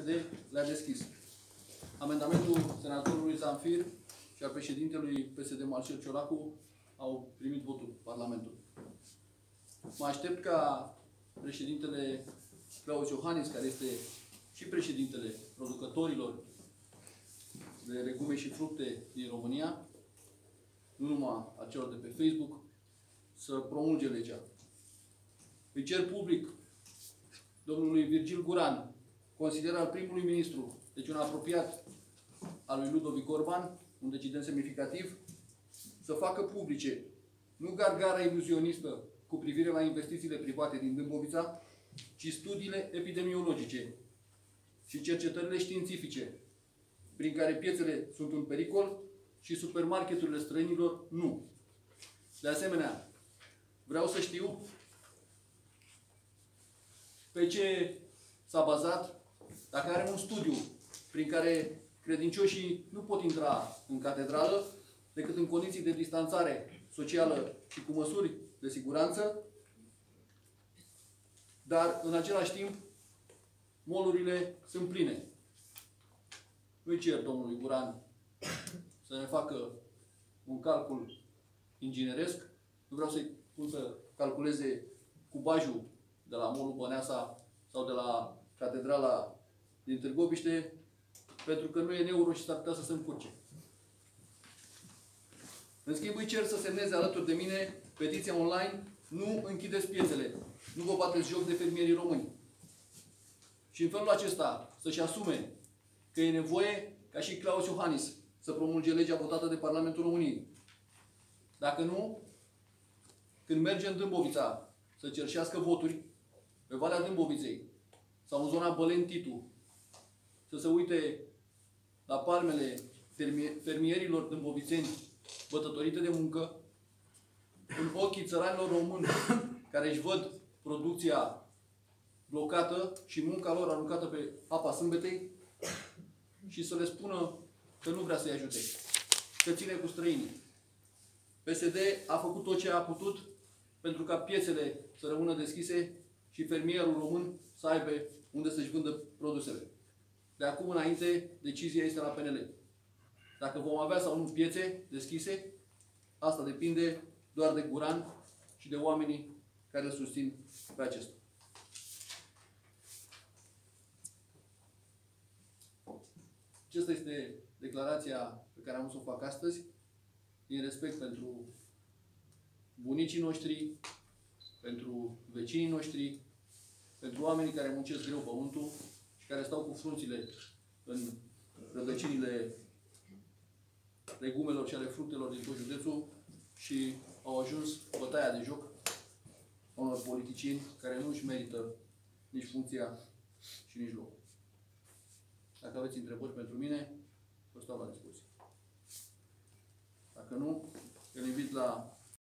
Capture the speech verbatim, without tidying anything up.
D le-a deschis. Amendamentul senatorului Zamfir și al președintelui P S D Marcel Ciolacu au primit votul Parlamentului. Mă aștept ca președintele Claus Iohannis, care este și președintele producătorilor de legume și fructe din România, nu numai a celor de pe Facebook, să promulge legea. Îi cer public domnului Virgil Guran, consilier al primului ministru, deci un apropiat al lui Ludovic Orban, un decident semnificativ, să facă publice, nu gargara iluzionistă cu privire la investițiile private din Dâmbovița, ci studiile epidemiologice și cercetările științifice, prin care piețele sunt un pericol și supermarketurile străinilor nu. De asemenea, vreau să știu pe ce s-a bazat, dacă are un studiu prin care credincioșii nu pot intra în catedrală decât în condiții de distanțare socială și cu măsuri de siguranță, dar în același timp molurile sunt pline. Îi cer domnului Guran să ne facă un calcul ingineresc. Nu vreau să-i pun să calculeze cubajul de la molul Băneasa sau de la catedrala din Târgoviște, pentru că nu e în euro și s-ar putea să se încurce. În schimb, îi cer să semneze alături de mine petiția online "Nu închideți piețele, nu vă bateți joc de fermierii români". Și în felul acesta să-și asume că e nevoie ca și Claus Iohannis să promulge legea votată de Parlamentul României. Dacă nu, când merge în Dâmbovița să cerșească voturi pe Valea Dâmboviței sau în zona Băleni-Titu, să se uite la palmele fermierilor dâmbovițeni bătătorite de muncă, în ochii țăranilor români care își văd producția blocată și munca lor aruncată pe apa sâmbetei, și să le spună că nu vrea să-i ajute, că ține cu străinii. P S D a făcut tot ce a putut pentru ca piețele să rămână deschise și fermierul român să aibă unde să-și vândă produsele. De acum înainte, decizia este la P N L. Dacă vom avea sau nu piețe deschise, asta depinde doar de Guran și de oamenii care îl susțin pe acesta. Aceasta este declarația pe care am să o fac astăzi, din respect pentru bunicii noștri, pentru vecinii noștri, pentru oamenii care muncesc greu pământul și care stau cu frunțile în rădăcinile legumelor și ale fructelor din tot județul și au ajuns bătaia de joc unor politicieni care nu își merită nici funcția și nici locul. Dacă aveți întrebări pentru mine, vă stau la dispoziție. Dacă nu, îl invit la